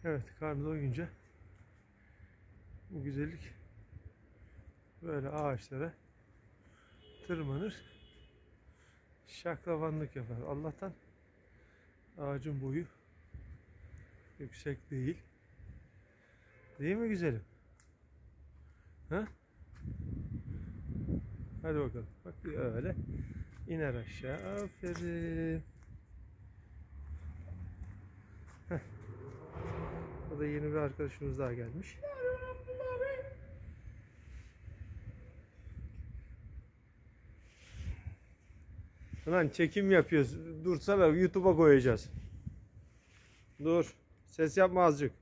Evet, karnı doyunca bu güzellik böyle ağaçlara tırmanır, şaklavanlık yapar. Allah'tan ağacın boyu yüksek değil. Değil mi güzelim? Ha? Hadi bakalım. Bak öyle iner aşağı. Aferin. Heh. O da yeni bir arkadaşımız daha gelmiş. Lan çekim yapıyoruz. Dursana, YouTube'a koyacağız. Dur. Ses yapma azıcık.